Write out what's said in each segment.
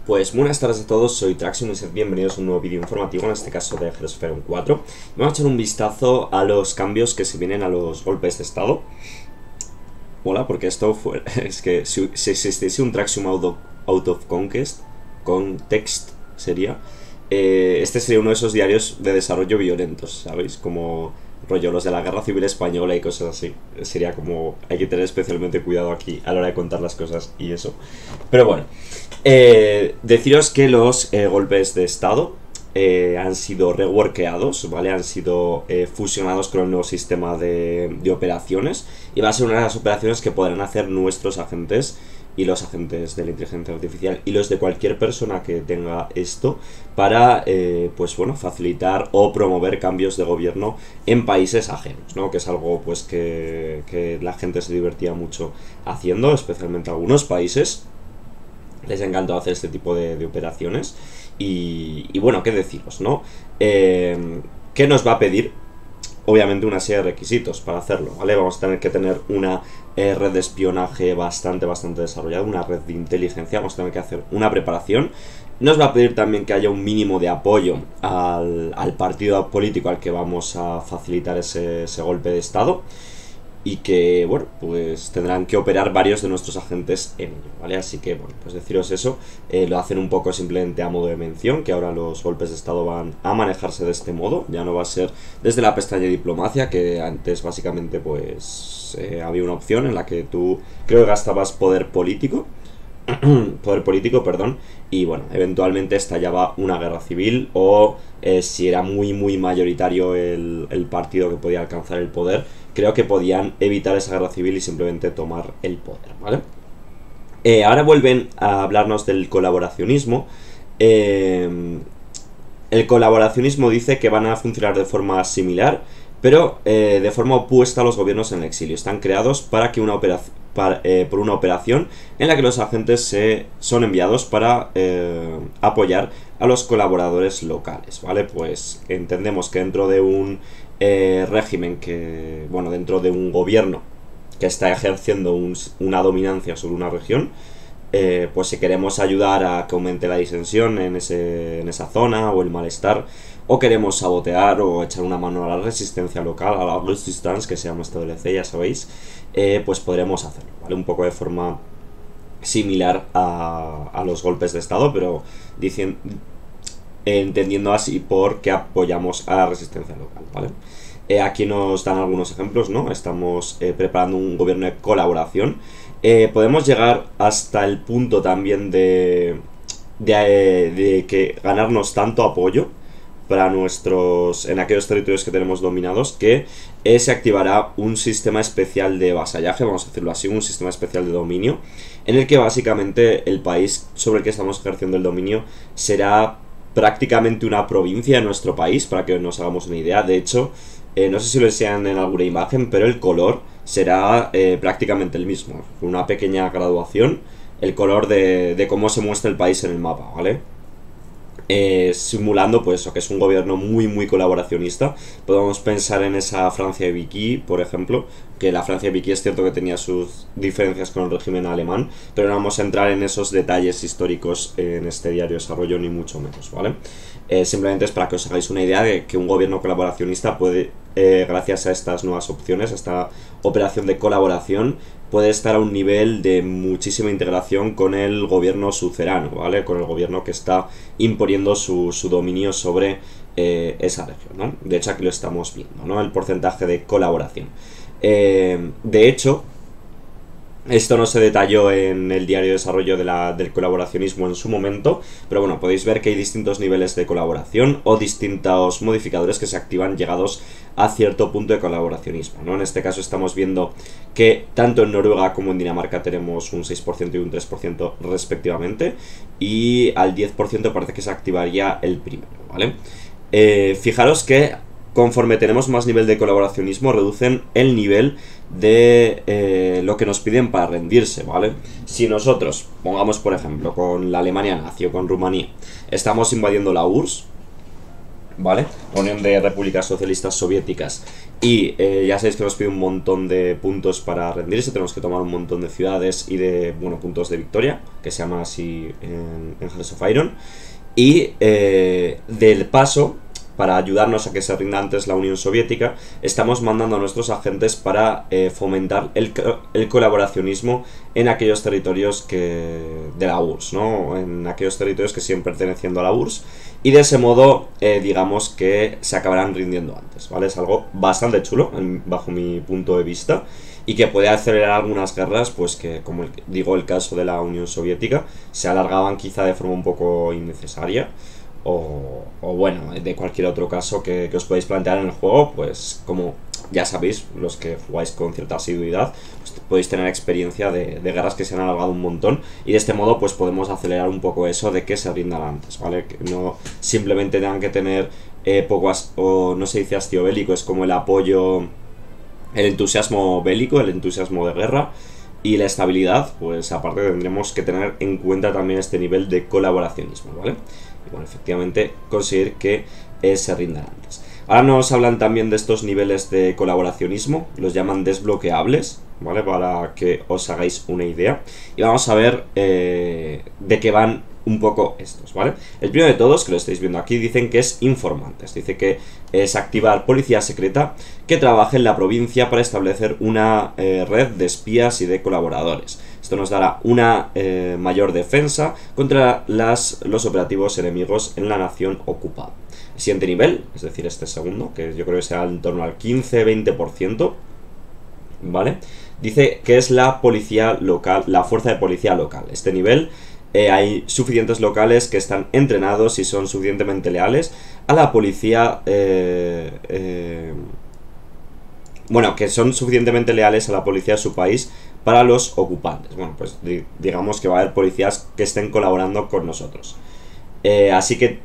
Pues buenas tardes a todos, soy Traxion y sed bienvenidos a un nuevo vídeo informativo, en este caso de Heroes of Iron 4. Vamos a echar un vistazo a los cambios que se vienen a los golpes de estado. Mola, porque esto fue... es que si existiese un Traxion Out of Context sería... este sería uno de esos diarios de desarrollo violentos, ¿sabéis? Como rollo los de la Guerra Civil Española y cosas así. Sería como... hay que tener especialmente cuidado aquí a la hora de contar las cosas y eso. Pero bueno... deciros que los golpes de estado han sido reworkeados, ¿vale? Han sido fusionados con el nuevo sistema de operaciones. Y va a ser una de las operaciones que podrán hacer nuestros agentes y los agentes de la inteligencia artificial y los de cualquier persona que tenga esto para, pues bueno, facilitar o promover cambios de gobierno en países ajenos, ¿no? Que es algo pues que la gente se divertía mucho haciendo, especialmente algunos países. Les ha encantado hacer este tipo de operaciones. Y bueno, qué deciros, ¿no? ¿Qué nos va a pedir? Obviamente una serie de requisitos para hacerlo, ¿vale? Vamos a tener que tener una red de espionaje bastante desarrollada, una red de inteligencia, vamos a tener que hacer una preparación. Nos va a pedir también que haya un mínimo de apoyo al partido político al que vamos a facilitar ese golpe de estado. Y que, bueno, pues tendrán que operar varios de nuestros agentes en ello, ¿vale? Así que, bueno, pues deciros eso, lo hacen un poco simplemente a modo de mención, que ahora los golpes de estado van a manejarse de este modo, ya no va a ser desde la pestaña de diplomacia, que antes básicamente, pues, había una opción en la que tú, creo que gastabas poder político, perdón, y bueno, eventualmente estallaba una guerra civil o si era muy mayoritario el partido que podía alcanzar el poder, creo que podían evitar esa guerra civil y simplemente tomar el poder, ¿vale? Ahora vuelven a hablarnos del colaboracionismo. El colaboracionismo dice que van a funcionar de forma similar, pero de forma opuesta a los gobiernos en el exilio. Están creados para que por una operación en la que los agentes son enviados para apoyar a los colaboradores locales, ¿vale? Pues entendemos que dentro de un régimen que, bueno, dentro de un gobierno que está ejerciendo una dominancia sobre una región, pues si queremos ayudar a que aumente la disensión en esa zona o el malestar, o queremos sabotear o echar una mano a la resistencia local, a la resistance, que se llama este DLC, ya sabéis, pues podremos hacerlo, ¿vale? Un poco de forma similar a los golpes de estado, pero entendiendo así por qué apoyamos a la resistencia local, ¿vale? Aquí nos dan algunos ejemplos, ¿no? Estamos preparando un gobierno de colaboración. Podemos llegar hasta el punto también de que ganarnos tanto apoyo para en aquellos territorios que tenemos dominados, que se activará un sistema especial de vasallaje, vamos a decirlo así, un sistema especial de dominio, en el que básicamente el país sobre el que estamos ejerciendo el dominio será prácticamente una provincia de nuestro país, para que nos hagamos una idea. De hecho, no sé si lo enseñan en alguna imagen, pero el color será prácticamente el mismo, con una pequeña graduación, el color de cómo se muestra el país en el mapa, ¿vale? Simulando pues eso, que es un gobierno muy colaboracionista. Podemos pensar en esa Francia de Vichy, por ejemplo, que la Francia de Vichy es cierto que tenía sus diferencias con el régimen alemán, pero no vamos a entrar en esos detalles históricos en este diario de desarrollo, ni mucho menos, ¿vale? Simplemente es para que os hagáis una idea de que un gobierno colaboracionista puede, gracias a estas nuevas opciones, a esta operación de colaboración, puede estar a un nivel de muchísima integración con el gobierno sucerano, ¿vale? Con el gobierno que está imponiendo su dominio sobre esa región, ¿no? De hecho, aquí lo estamos viendo, ¿no? El porcentaje de colaboración. De hecho, esto no se detalló en el diario de desarrollo del colaboracionismo en su momento, pero bueno, podéis ver que hay distintos niveles de colaboración o distintos modificadores que se activan llegados a cierto punto de colaboracionismo, ¿no? En este caso estamos viendo que tanto en Noruega como en Dinamarca tenemos un 6% y un 3% respectivamente, y al 10% parece que se activaría el primero, ¿vale? Fijaros que conforme tenemos más nivel de colaboracionismo, reducen el nivel de lo que nos piden para rendirse, ¿vale? Si nosotros, pongamos por ejemplo, con la Alemania nazi o con Rumanía, estamos invadiendo la URSS, ¿vale? La Unión de Repúblicas Socialistas Soviéticas. Y ya sabéis que nos pide un montón de puntos para rendirse, tenemos que tomar un montón de ciudades y de, bueno, puntos de victoria, que se llama así en Hearts of Iron. Y del paso, para ayudarnos a que se rinda antes la Unión Soviética, estamos mandando a nuestros agentes para fomentar el colaboracionismo en aquellos territorios de la URSS, ¿no? En aquellos territorios que siguen perteneciendo a la URSS. Y de ese modo, digamos que se acabarán rindiendo antes, ¿vale? Es algo bastante chulo, bajo mi punto de vista, y que puede acelerar algunas guerras, pues que, como digo, el caso de la Unión Soviética, se alargaban quizá de forma un poco innecesaria. O bueno, de cualquier otro caso que os podéis plantear en el juego, pues como ya sabéis, los que jugáis con cierta asiduidad, pues podéis tener experiencia de guerras que se han alargado un montón, y de este modo pues podemos acelerar un poco eso de que se rindan antes, ¿vale? Que no simplemente tengan que tener o no se dice hastío bélico, es como el apoyo, el entusiasmo bélico, el entusiasmo de guerra. Y la estabilidad, pues aparte tendremos que tener en cuenta también este nivel de colaboracionismo, ¿vale? Y bueno, efectivamente conseguir que se rindan antes. Ahora nos hablan también de estos niveles de colaboracionismo, los llaman desbloqueables, ¿vale? Para que os hagáis una idea. Y vamos a ver de qué van un poco estos, ¿vale? El primero de todos, que lo estáis viendo aquí, dicen que es informantes. Dice que es activar policía secreta que trabaje en la provincia para establecer una red de espías y de colaboradores. Esto nos dará una mayor defensa contra los operativos enemigos en la nación ocupada. El siguiente nivel, es decir, este segundo, que yo creo que será en torno al 15-20%, ¿vale? Dice que es la policía local, la fuerza de policía local. Este nivel hay suficientes locales que están entrenados y son suficientemente leales a la policía, bueno, que son suficientemente leales a la policía de su país para los ocupantes. Bueno, pues digamos que va a haber policías que estén colaborando con nosotros. Así que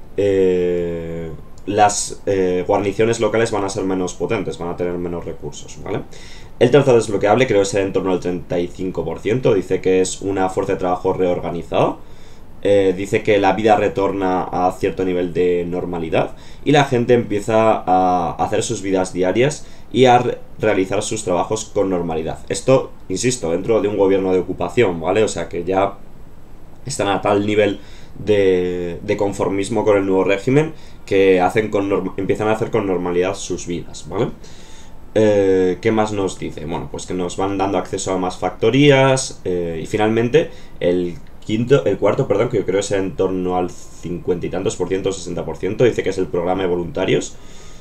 las guarniciones locales van a ser menos potentes, van a tener menos recursos, ¿vale? El tercer desbloqueable creo que será en torno al 35%, dice que es una fuerza de trabajo reorganizada. Dice que la vida retorna a cierto nivel de normalidad y la gente empieza a hacer sus vidas diarias y a realizar sus trabajos con normalidad. Esto, insisto, dentro de un gobierno de ocupación, ¿vale? O sea que ya están a tal nivel de conformismo con el nuevo régimen que empiezan a hacer con normalidad sus vidas, ¿vale? ¿Qué más nos dice? Bueno, pues que nos van dando acceso a más factorías y finalmente el cuarto, perdón, que yo creo es en torno al 50 y tantos por ciento, 60%, dice que es el programa de voluntarios,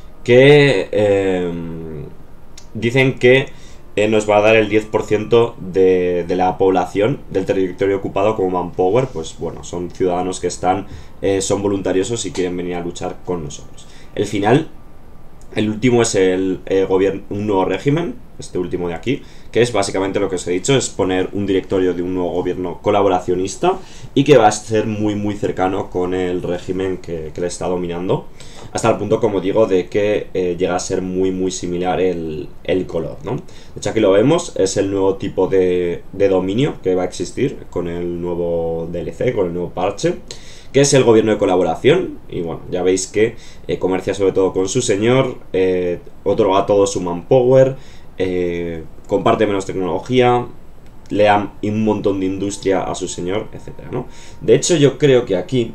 que dicen que nos va a dar el 10% de la población del territorio ocupado como manpower. Pues bueno, son ciudadanos que son voluntariosos y quieren venir a luchar con nosotros. El último es un nuevo régimen, este último de aquí, que es básicamente lo que os he dicho, es poner un directorio de un nuevo gobierno colaboracionista y que va a ser muy muy cercano con el régimen que le está dominando, hasta el punto, como digo, de que llega a ser muy muy similar el color, ¿no? De hecho aquí lo vemos, es el nuevo tipo de dominio que va a existir con el nuevo DLC, con el nuevo parche, que es el gobierno de colaboración. Y bueno, ya veis que comercia sobre todo con su señor, otorga todo su manpower, comparte menos tecnología, le da un montón de industria a su señor, etcétera, ¿no? De hecho, yo creo que aquí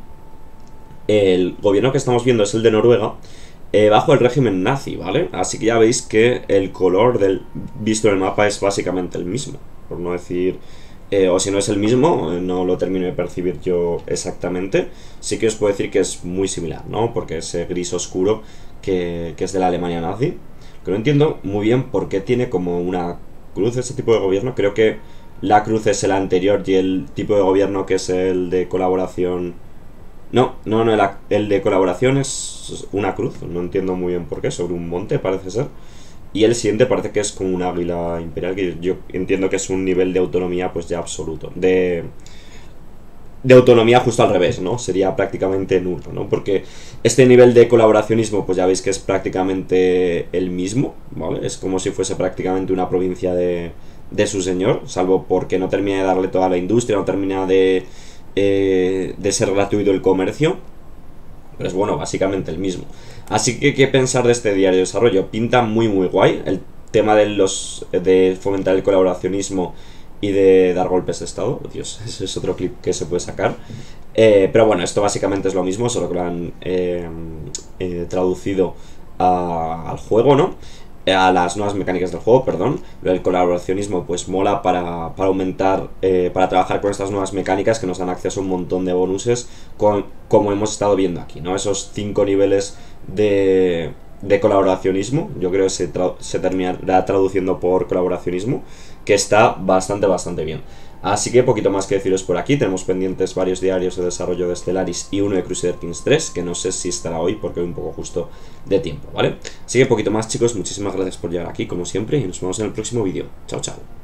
el gobierno que estamos viendo es el de Noruega, bajo el régimen nazi, ¿vale? Así que ya veis que el color visto en el mapa es básicamente el mismo, por no decir... o si no es el mismo, no lo termino de percibir yo exactamente. Sí que os puedo decir que es muy similar, ¿no? Porque ese gris oscuro que es de la Alemania nazi. Que no entiendo muy bien por qué tiene como una cruz ese tipo de gobierno. Creo que la cruz es el anterior y el tipo de gobierno que es el de colaboración... No, el de colaboración es una cruz. No entiendo muy bien por qué, sobre un monte parece ser. Y el siguiente parece que es como un águila imperial, que yo entiendo que es un nivel de autonomía pues ya absoluto. De autonomía justo al revés, ¿no? Sería prácticamente nulo, ¿no? Porque este nivel de colaboracionismo pues ya veis que es prácticamente el mismo, ¿vale? Es como si fuese prácticamente una provincia de su señor, salvo porque no termina de darle toda la industria, no termina de ser gratuito el comercio. pero es bueno, básicamente el mismo. Así que, ¿qué pensar de este diario de desarrollo? Pinta muy muy guay. El tema de fomentar el colaboracionismo y de dar golpes de estado. Dios, ese es otro clip que se puede sacar. Pero bueno, esto básicamente es lo mismo, solo que lo han traducido al juego, ¿no? A las nuevas mecánicas del juego, perdón. El colaboracionismo pues mola para aumentar, para trabajar con estas nuevas mecánicas que nos dan acceso a un montón de bonuses, como hemos estado viendo aquí, ¿no? Esos 5 niveles de colaboracionismo, yo creo que se terminará traduciendo por colaboracionismo, que está bastante bien. Así que poquito más que deciros por aquí. Tenemos pendientes varios diarios de desarrollo de Stellaris y uno de Crusader Kings 3, que no sé si estará hoy porque voy un poco justo de tiempo, ¿vale? Así que poquito más, chicos, muchísimas gracias por llegar aquí, como siempre, y nos vemos en el próximo vídeo. Chao, chao.